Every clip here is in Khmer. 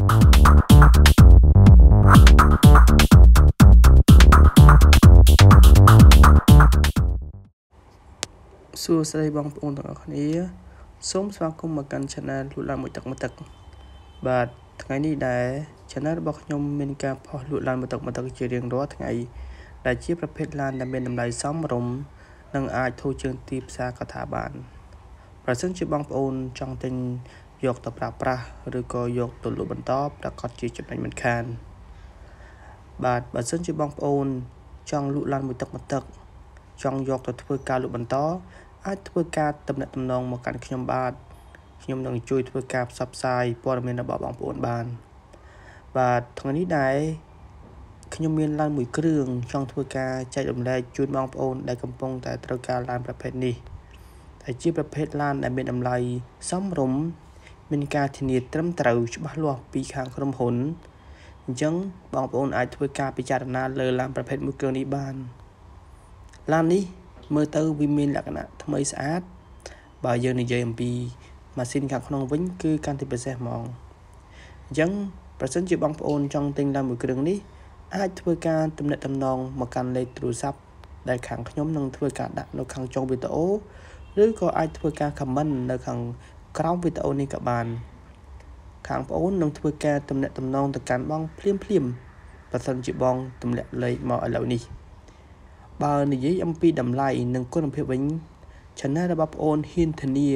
សួស្តីបងប្អូនទាំងអស់គ្នាសូមស្វាគមន៍មកកាន់ Channel លក់ឡានមួយទឹកបាទថ្ងៃនេះដែរ Channel របស់ខ្ញុំមានការផុសលក់ឡានមួយទឹកជារៀងរាល់ថ្ងៃដែលជាប្រភេទឡានដែលមានតម្លៃសមរម្យនិងអាចធូរជាងទីផ្សារកថាបានប្រសិនជាបងប្អូនចង់ទិញយកទៅប្រើប្រាស់ឬក៏យកទៅលក់បន្តប្រកាសជាចំណេញមិនខានបាទបើសិនជាបងប្អូនចង់លក់ឡានមួយទឹកចង់យកទៅធ្វើការលក់បន្តអាចធ្វើការទំនាក់ទំនងមកកាន់ខ្ញុំបាទខ្ញុំនឹងជួយធ្វើការផ្សព្វផ្សាយព័ត៌មានរបស់បងប្អូនបានបាទថ្ងៃនេះដែរខ្ញុំមានឡានមួយគ្រឿងចង់ធ្វើការចែករំលែកជូនបងប្អូនដែលកំពុងតែត្រូវការឡានប្រភេទនេះដែលជាប្រភេទឡានដែលមានតម្លៃសមរម្យមានការធានាត្រឹមត្រូវច្បាស់លាស់ពីខាងក្រុមហ៊ុនអញ្ចឹងបងប្អូនអាចធ្វើការពិចារណាលើឡានប្រភេទមួយគ្រឿងនេះបានឡាននេះមើលទៅវាមានលក្ខណៈថ្មីស្អាតបើយើងនិយាយអំពីម៉ាស៊ីនខាងក្នុងវិញគឺកាន់តែពិសេសហ្មងអញ្ចឹងប្រសិនជាបងប្អូនចង់ទិញឡានមួយគ្រឿងនេះអាចធ្វើការទំនាក់ទំនងមកកាន់លេខទូរស័ព្ទដែលខាងខ្ញុំនឹងធ្វើការដាក់នៅខាងចុងវីដេអូឬក៏អាចធ្វើការ comment នៅខាងក្រោមវីដេអូនេះក៏បានខាងបងប្អូននឹងធ្វើការទំនាក់ទំនងទៅកាន់បងភ្លាមប្រសិនជាបងទម្លាក់លេខមកឥឡូវនេះបើនិយាយអំពីតម្លៃនិងគុណភាពវិញ Channel របស់បងប្អូនហ៊ានធានា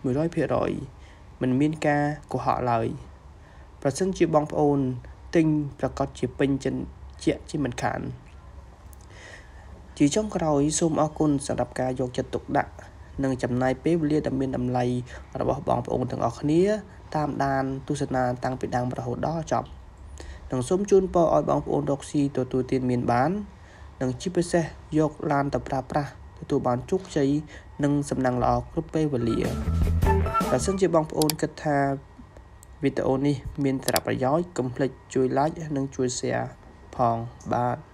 100% មិនមានការកុហកឡើយប្រសិនជាបងប្អូនទិញប្រកាសជាពេញចិត្តជាមិនខានជាចុងក្រោយសូមអរគុណសម្រាប់ការយកចិត្តទុកដាក់និងចំណាយពេលវេលាដ៏មានតម្លៃរបស់បងប្អូនទាំងអស់គ្នាតាមដានទស្សនាតាំងពីដើមរហូតដល់ចប់និងសូមជូនពរឲ្យបងប្អូនរកស៊ីទទួលទានមានបាននិងជាពិសេសយកឡានទៅប្រើប្រាស់ទទួលបានជោគជ័យនិងសំណាងល្អគ្រប់ពេលវេលាបើសិនជាបងប្អូនគិតថាវីដេអូនេះមានសារៈប្រយោជន៍កុំភ្លេចជួយ like និងជួយ share ផងបាទ